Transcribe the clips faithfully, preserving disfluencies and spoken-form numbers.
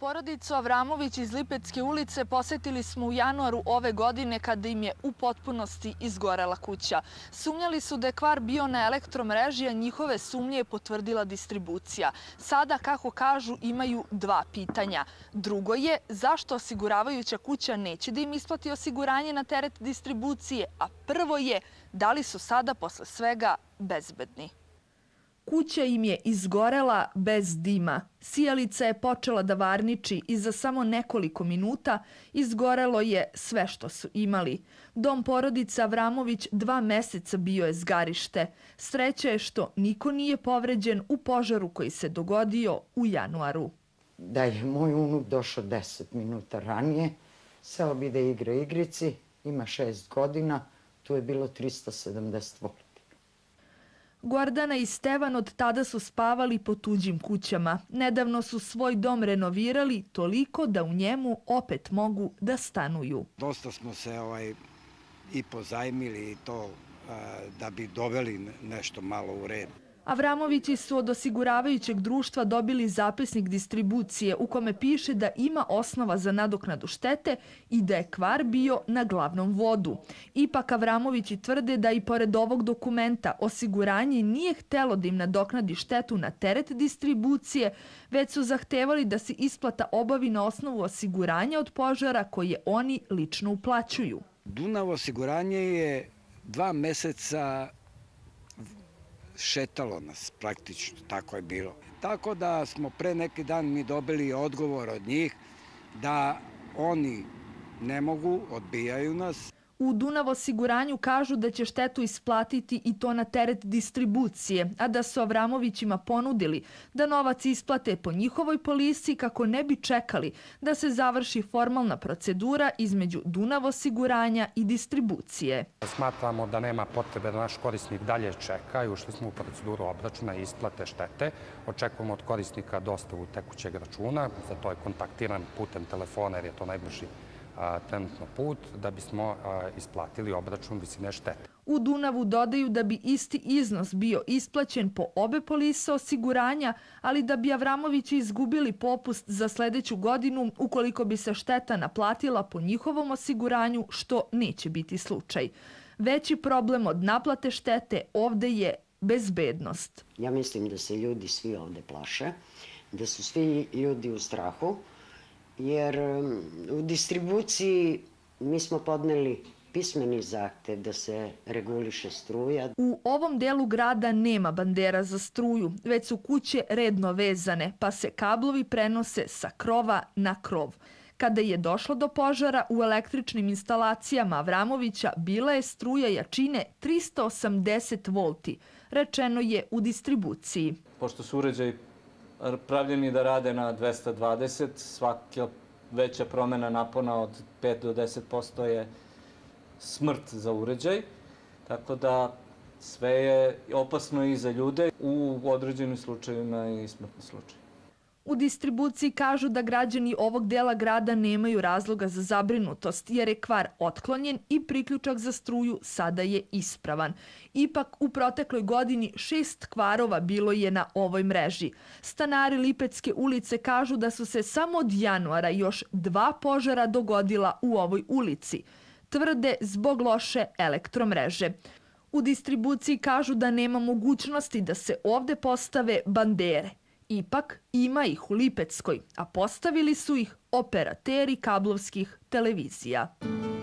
Porodicu Avramović iz Lipetske ulice posetili smo u januaru ove godine kada im je u potpunosti izgorela kuća. Sumnjali su da je kvar bio na elektromreži, a njihove sumnje je potvrdila distribucija. Sada, kako kažu, imaju dva pitanja. Drugo je zašto osiguravajuća kuća neće da im isplati osiguranje na teret distribucije, a prvo je da li su sada posle svega bezbedni. Kuća im je izgorela bez dima. Sijalica je počela da varniči i za samo nekoliko minuta izgorelo je sve što su imali. Dom porodice Avramović dva meseca bio je zgarište. Sreća je što niko nije povređen u požaru koji se dogodio u januaru. Da je moj unuk došao deset minuta ranije, seo bi da igra igrici, ima šest godina, tu je bilo trista sedamdeset volti. Gordana i Stevan od tada su spavali po tuđim kućama. Nedavno su svoj dom renovirali toliko da u njemu opet mogu da stanuju. Dosta smo se ovaj, i pozajmili i to a, da bi doveli nešto malo u red. Avramovići su od osiguravajućeg društva dobili zapisnik distribucije u kome piše da ima osnova za nadoknadu štete i da je kvar bio na glavnom vodu. Ipak Avramovići tvrde da i pored ovog dokumenta osiguranje nije htelo da im nadoknadi štetu na teret distribucije, već su zahtevali da se isplata obavi na osnovu osiguranja od požara koje oni lično uplaćuju. Dunav osiguranje je dva meseca šetalo nas praktično, tako je bilo. Tako da smo pre neki dan mi dobili odgovor od njih da oni ne mogu, odbijaju nas. U Dunav osiguranju kažu da će štetu isplatiti i to na teret distribucije, a da su Avramovićima ponudili da novac isplate po njihovoj polisi kako ne bi čekali da se završi formalna procedura između Dunav osiguranja i distribucije. Smatramo da nema potrebe da naš korisnik dalje čeka i ušli smo u proceduru obračuna i isplate štete. Očekujemo od korisnika dostavu tekućeg računa, za to je kontaktiran putem telefona jer je to najbrži trenutno put da bismo isplatili obračun visine štete. U Dunavu dodaju da bi isti iznos bio isplaćen po obe polise osiguranja, ali da bi Avramovići izgubili popust za sledeću godinu ukoliko bi se šteta naplatila po njihovom osiguranju, što neće biti slučaj. Veći problem od naplate štete ovde je bezbednost. Ja mislim da se ljudi svi ovde plaše, da su svi ljudi u strahu, jer u distribuciji mi smo podneli pismeni zahtev da se reguliše struja. U ovom delu grada nema bandera za struju, već su kuće redno vezane, pa se kablovi prenose sa krova na krov. Kada je došlo do požara u električnim instalacijama Avramovića, bila je struja jačine trista osamdeset volti, rečeno je u distribuciji. Pošto su uređaji pravljeni da rade na dvesta dvadeset, svaka veća promena napona od pet do deset posto je smrt za uređaj, tako da sve je opasno i za ljude, u određenim slučajevima i smrtni slučaj. U distribuciji kažu da građani ovog dela grada nemaju razloga za zabrinutost jer je kvar otklonjen i priključak za struju sada je ispravan. Ipak u protekloj godini šest kvarova bilo je na ovoj mreži. Stanari Lipetske ulice kažu da su se samo od januara još dva požara dogodila u ovoj ulici. Tvrde zbog loše elektromreže. U distribuciji kažu da nema mogućnosti da se ovde postave bandere. Ipak ima ih u Lipetskoj, a postavili su ih operateri kablovskih televizija.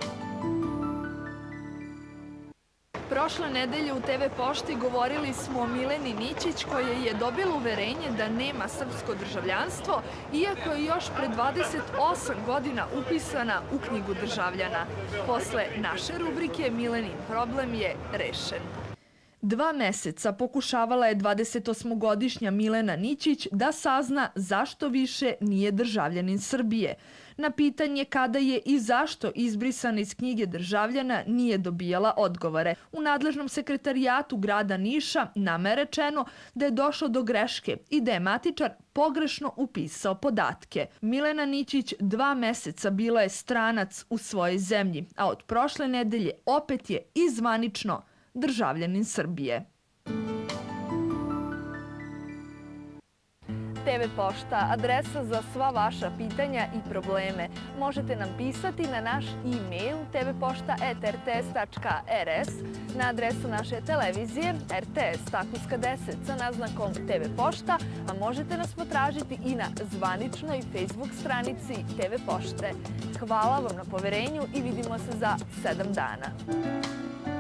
Prošle nedelje u te ve Pošti govorili smo o Mileni Ničić koja je dobila uverenje da nema srpsko državljanstvo, iako je još pre dvadeset osam godina upisana u knjigu državljana. Posle naše rubrike Milenin problem je rešen. Dva meseca pokušavala je dvadesetosmogodišnja Milena Ničić da sazna zašto više nije državljanin Srbije. Na pitanje kada je i zašto izbrisana iz knjige državljana nije dobijala odgovore. U nadležnom sekretarijatu grada Niša nama je rečeno da je došlo do greške i da je matičar pogrešno upisao podatke. Milena Ničić dva meseca bila je stranac u svojoj zemlji, a od prošle nedelje opet je i zvanično državljanin Srbije. Te ve Pošta, adresa za sva vaša pitanja i probleme. Možete nam pisati na naš e-mail te ve pošta et er te es tačka er es, na adresu naše televizije er te es Takuska deset sa naznakom Te ve Pošta, a možete nas potražiti i na zvaničnoj Facebook stranici Te ve Pošte. Hvala vam na poverenju i vidimo se za sedam dana.